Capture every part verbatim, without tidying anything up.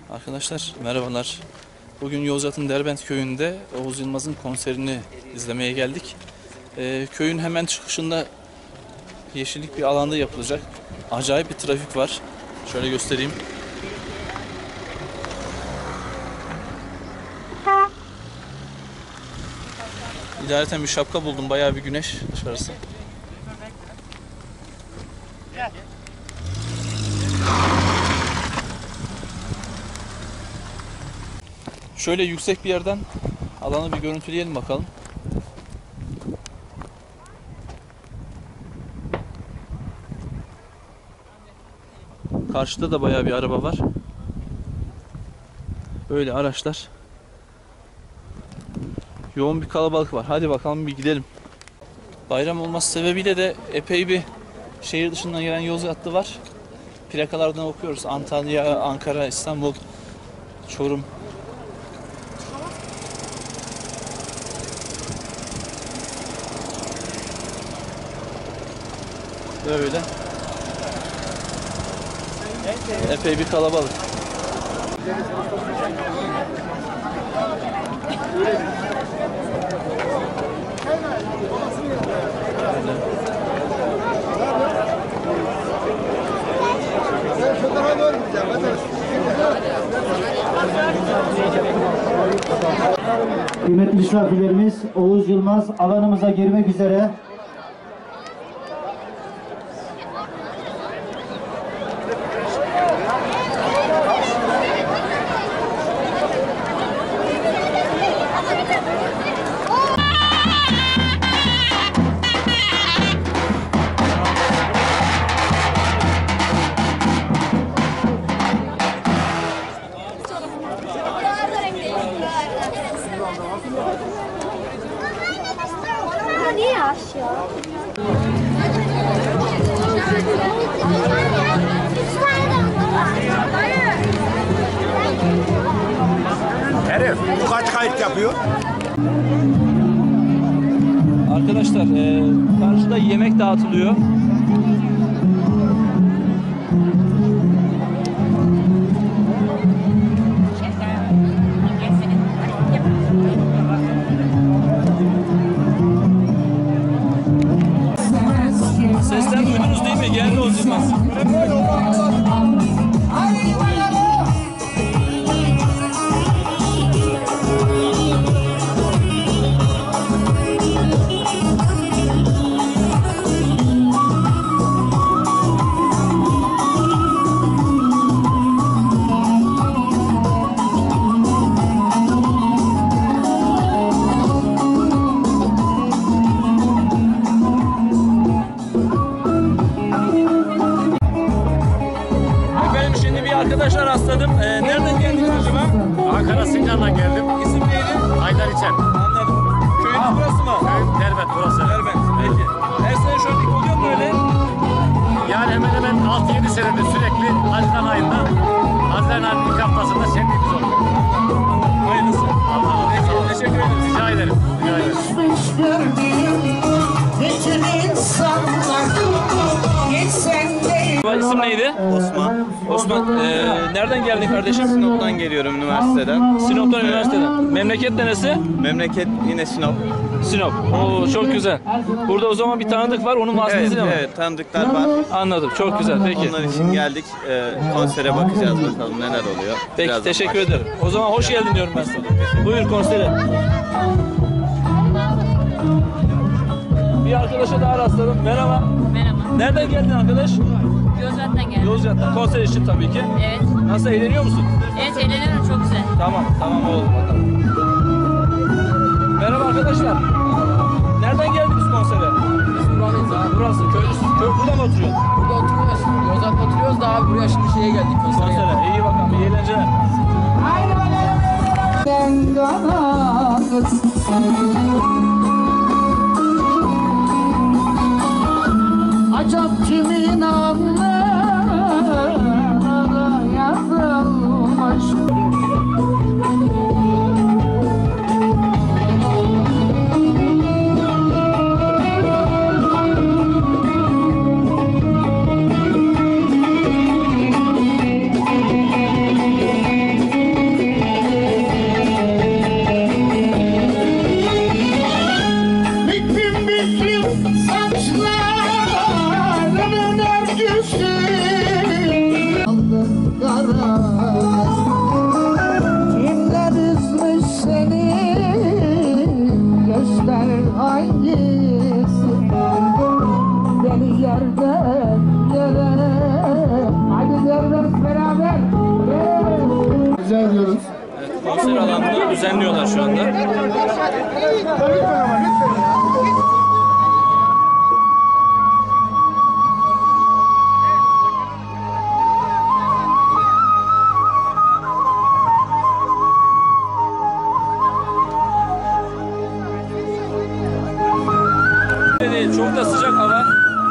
Arkadaşlar merhabalar. Bugün Yozgat'ın Derbent köyünde Oğuz Yılmaz'ın konserini izlemeye geldik. Ee, köyün hemen çıkışında yeşillik bir alanda yapılacak. Acayip bir trafik var. Şöyle göstereyim. İdareten bir şapka buldum. Bayağı bir güneş dışarısı. Şöyle yüksek bir yerden alanı bir görüntüleyelim bakalım. Karşıda da bayağı bir araba var. Böyle araçlar. Yoğun bir kalabalık var. Hadi bakalım bir gidelim. Bayram olması sebebiyle de epey bir şehir dışından gelen Yozgatlı var. Plakalardan okuyoruz. Antalya, Ankara, İstanbul, Çorum. Böyle. Epey bir kalabalık. Kıymetli misafirlerimiz, Oğuz Yılmaz alanımıza girmek üzere. Niye aşıyor? Herif bu kaç kayıt yapıyor? Arkadaşlar e, karşıda yemek dağıtılıyor. Sesler duydunuz değil mi? Geldi Oğuz Yılmaz. Arkadaşlar rastladım. Ee, nereden geldiniz acaba? Ankara Sincan'dan geldim. İsim neydi? Haydar İçen. Anladım. Köyünüz burası mı? Köyüm Derbent burası. Derbent. Peki. Her sene şöyle oluyor mu böyle? Yani hemen hemen altı yedi senedir sürekli Haziran ayında, Haziran ayının ilk haftasında şenliğimiz oluyor. Hayırlısı. Allah'a Peki. emanet olun. Teşekkür ederiz. Rica ederim. Rica ederim. İsim neydi? Osman. Osman. Ee, nereden geldin kardeşim? Sinop'tan geliyorum üniversiteden. Sinop'tan üniversiteden. Memleket neresi? Memleket yine Sinop. Sinop. Oo, çok güzel. Burada o zaman bir tanıdık var. Onun Evet, vasıtasıyla mı? evet tanıdıklar var. Anladım. Çok güzel. Peki. Onlar için geldik. Ee, konsere bakacağız bakalım neler oluyor. Peki. Birazdan Teşekkür başlayalım. ederim. O zaman hoş geldin diyorum ben sana. Buyur konsere. Bir arkadaşa daha rastladım. Merhaba. Merhaba. Nereden geldin arkadaş? Yozgat'tan geldim. Yozgat'tan. Konser için tabii ki. Evet. Nasıl, eğleniyor musun? Evet, eğleniyorum, çok güzel. Tamam, tamam oldu bakalım. Merhaba arkadaşlar. Nereden geldiniz konsere? Biz buradayız abi. Burası, köylüsün. Köy, burada mı oturuyorsun? Burada oturuyoruz. Yozgat'ta oturuyoruz da abi buraya şimdi şeye geldik. Konsere geldik. Konsere. İyi bakalım, iyi eğlenceler. Acaba kimin anlarına yazılmış? Karadeniz. Kimler üzmüş seni, göster hangisi, beni yerden yere. Hadi yerden beraber. Güzel diyoruz. Evet, konser alanını düzenliyorlar şu anda. Değil, çok da sıcak hava.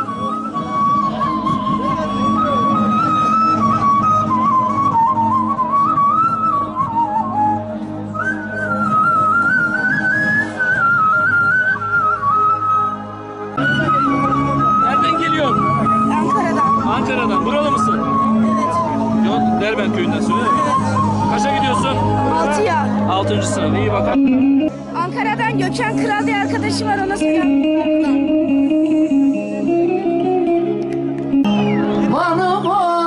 Nereden geliyorsun? Ankara'dan. Ankara'dan. Buralı mısın? Evet. Yok, Derbent köyündensin öyle mi? Evet. Kaça gidiyorsun? Altıya. Altıncı sınıf. İyi bakalım. Ankara'dan Gökhan Kral diye arkadaşım var, ona selam. Bana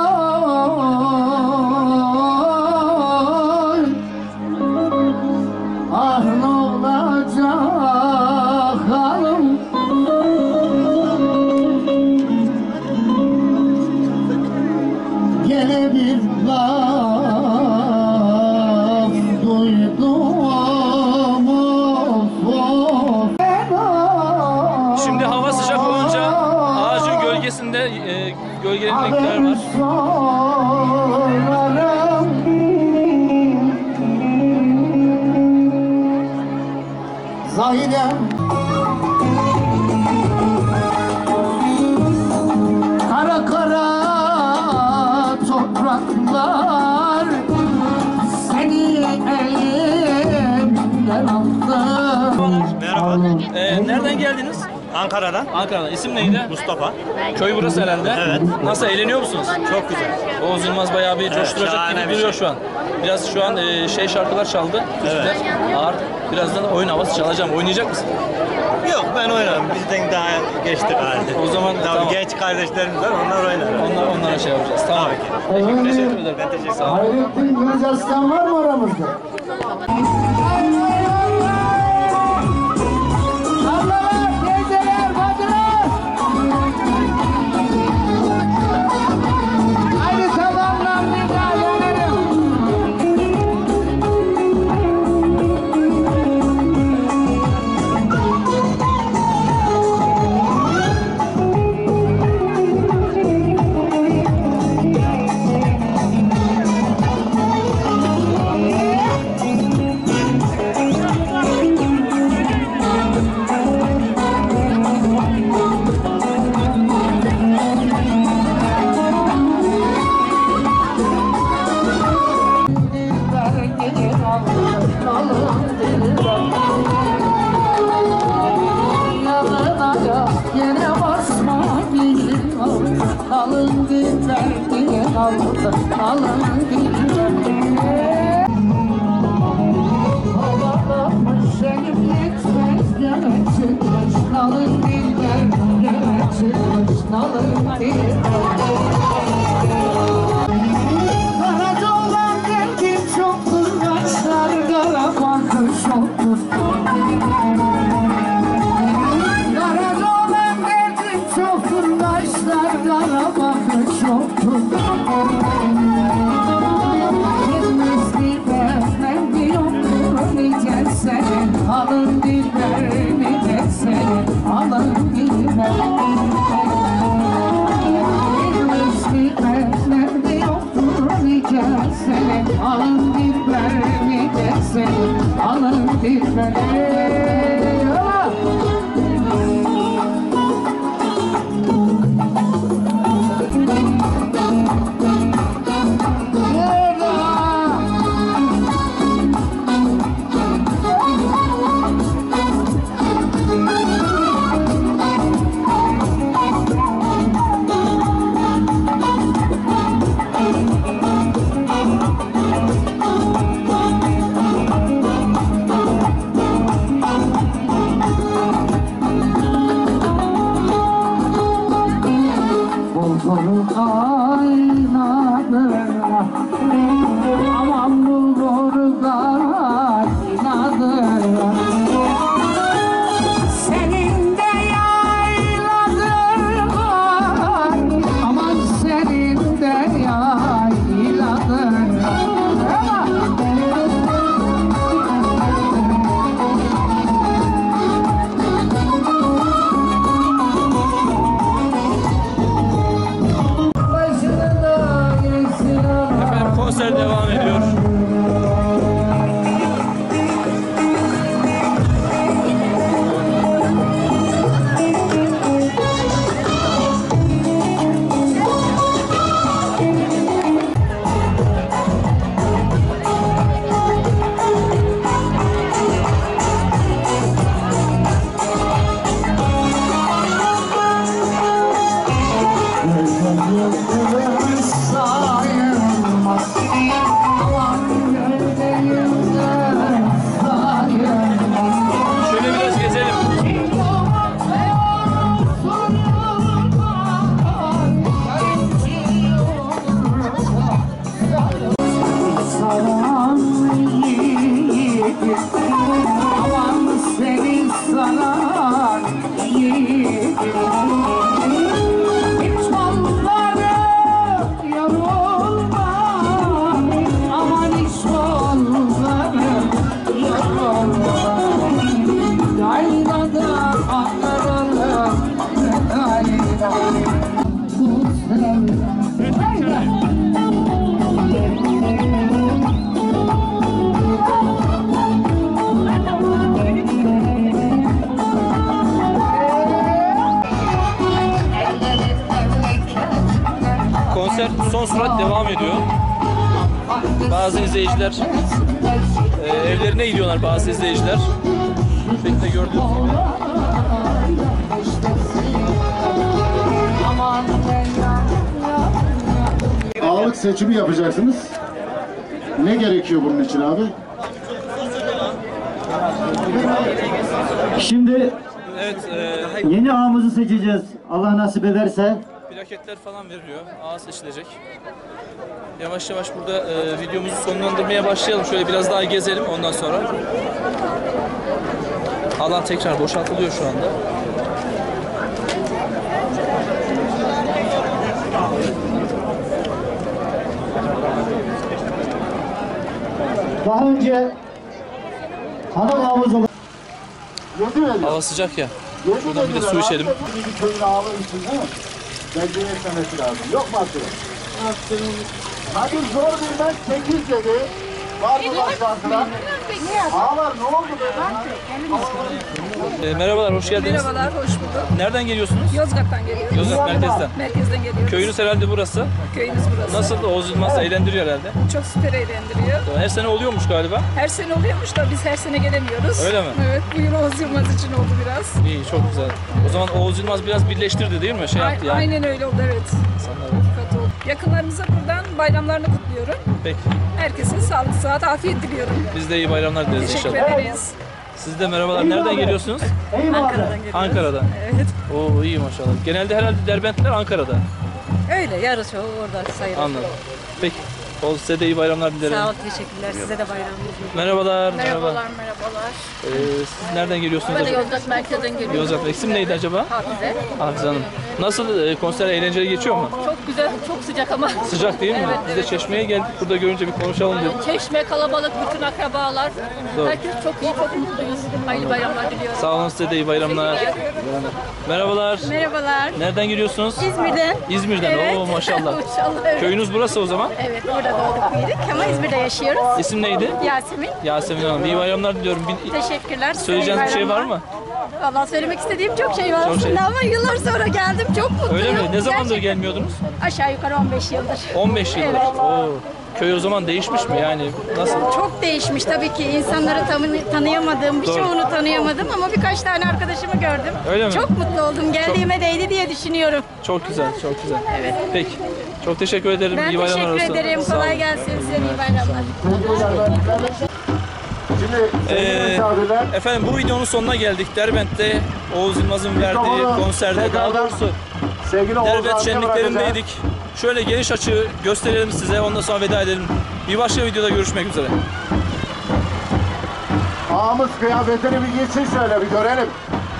boy, ah ne olacak halim, gene bir laf duydum, of of. Şimdi hava sıcak olunca ağacın gölgesinde e, gölgelenekler var. Zahidem kara kara topraklar seni elimden aldı. Merhaba. E, nereden geldiniz? Ankara'dan. Ankara'dan. İsim neydi? Mustafa. Köy burası herhalde. Evet. Nasıl, eğleniyor musunuz? Çok güzel. Oğuz Yılmaz bayağı bir coşturacak şahane gibi bir duruyor şey. şu an. Biraz şu an e, şey şarkılar çaldı. Evet. Türküler. Ağır. Birazdan oyun havası çalacağım. Oynayacak mısın? Yok, ben oynarım. Bizden daha geçtik halde. O zaman Tabii tamam. genç kardeşlerimiz var, onlar oynar. Onlar, onlara şey yapacağız. Tamam. Tabii ki. Teşekkür ederim. Ben teşekkür ederim. Hayrettin Gülcaskan var mı aramızda? Ablalar, teyzeler, bacılar. Haydi sabahlar bir daha dönelim. Yine basma geliyor, alın gider diye kaldı, alın gider. Havalamış seni gitmez, gene çıkmış, alın gider, gene çıkmış, alın gider. Karaca olan derdim çoktur, kaşlar kara bakış çoktur. Karaca olan derdim çoktur, kaşlar kara bakış çoktur. Yalnız dilberden bir yoktur, nice senin, alın dilber, nice senin, alın dilber. Nerede yoktur nice senin, alın dilber, nice senin, alın dilber. Aman bulgurlar inadır senin de yayladın var. Aman senin de yayladın Efendim konser devam ediyor. sayılmaz. Aman gölgeyimde sayılmaz. Şöyle biraz gezelim. Saran yiğidim, aman seni saran yiğidim. Hiç onları yorulma, aman hiç onları yorulma. Yaylada aklaralım, yaylada. Bu sevda. Konser son sürat devam ediyor. Bazı izleyiciler e, evlerine gidiyorlar bazı izleyiciler. Bu şekilde gördüğünüz gibi. Ağalık seçimi yapacaksınız. Ne gerekiyor bunun için abi? Şimdi Evet, e, yeni ağamızı seçeceğiz. Allah nasip ederse. plaketler falan veriliyor. Ağa seçilecek. Yavaş yavaş burada e, videomuzu sonlandırmaya başlayalım. Şöyle biraz daha gezelim ondan sonra. Alan tekrar boşaltılıyor şu anda. Daha önce hanım ağamız olan Hava sıcak ya. Şuradan bir de su içelim. Bir köyün ağalığı için değil mi? Bence yetmemesi lazım. Yok mu atıyorum? Hadi zor bilmez sekiz dedi. Var mı başka arkadaşlar? Ağalar ne oldu böyle? E, merhabalar, hoş geldiniz. Merhabalar, hoş bulduk. Nereden geliyorsunuz? Yozgat'tan geliyoruz. Yozgat merkezden. Merkezden geliyoruz. Köyünüz herhalde burası. Köyümüz burası. Nasıl? Oğuz Yılmaz eğlendiriyor herhalde. Çok süper eğlendiriyor. Her sene oluyormuş galiba. Her sene oluyormuş da biz her sene gelemiyoruz. Öyle mi? Evet, bu yıl Oğuz Yılmaz için oldu biraz. İyi, çok güzel. O zaman Oğuz Yılmaz biraz birleştirdi değil mi? Şey yaptı A- yani. Aynen öyle oldu, evet. İnsanlar. Kat oldu. Yakınlarımıza buradan bayramlarını kutluyorum. Peki. Herkese sağlık, sıhhat, afiyet diliyorum. Biz de iyi bayramlar dileriz Teşekkür inşallah. ederiz. Siz de merhabalar. Nereden geliyorsunuz? Ankara'dan geliyoruz. Ankara'dan. Evet. Oo iyi maşallah. Genelde herhalde Derbentliler Ankara'da. Öyle, yarı çoğu orada sayılır. Anladım. Peki. O size de iyi bayramlar dilerim. Sağ ol, teşekkürler. Size de bayramınız mübarek. Merhabalar. Merhabalar, merhabalar. Ee, siz nereden geliyorsunuz Ben de acaba? Yozgat merkezden geliyorum. Yozgat. İsim neydi acaba? Hafize. Hafize Hanım. Nasıl e, konser eğlenceli geçiyor mu? Çok güzel, çok sıcak ama. Sıcak değil mi? Evet, Biz de evet. Çeşme'ye geldik. Burada görünce bir konuşalım dedik. Çeşme kalabalık, bütün akrabalar. Doğru. Herkes çok iyi, çok mutluyuz. Hayırlı bayramlar diliyorum. Sağ olun, size de iyi bayramlar. Merhabalar. Merhabalar. Nereden geliyorsunuz? İzmir'den. İzmir'den. Evet. Oo maşallah. Maşallah, evet. Köyünüz burası o zaman. Evet, burada doğduk büyüdük ama İzmir'de yaşıyoruz. İsim neydi? Yasemin. Yasemin Hanım. İyi bayramlar diliyorum. Bir, Teşekkürler. söyleyeceğiniz bir şey var mı? Valla söylemek istediğim çok şey var Çok aslında şey. ama yıllar sonra geldim. Çok mutluyum. Öyle mi? Ne zamandır Gerçekten. gelmiyordunuz? Aşağı yukarı on beş yıldır. on beş yıldır. Evet. Oo. Köy o zaman değişmiş mi yani? Nasıl? Çok değişmiş tabii ki. İnsanları tanı- tanıyamadım, Doğru. birçoğunu tanıyamadım ama birkaç tane arkadaşımı gördüm. Öyle mi? Çok mutlu oldum. Geldiğime değdi diye düşünüyorum. Çok güzel, çok güzel. Evet. Peki. Çok teşekkür ederim. Ben iyi bayramlar teşekkür olsun. ederim. Sağ Kolay olun. gelsin. Size iyi bayramlar. Şimdi sevgili Ee, misafirler, efendim bu videonun sonuna geldik. Derbent'te Oğuz Yılmaz'ın verdiği Mikrofonu konserde, daha tekrardan doğrusu sevgili Oğuz Derbent abiye bırakacağız. şenliklerindeydik. Şöyle geniş açı gösterelim size, ondan sonra veda edelim. Bir başka videoda görüşmek üzere. Ağamız kıyafetini bir giysin şöyle bir görelim.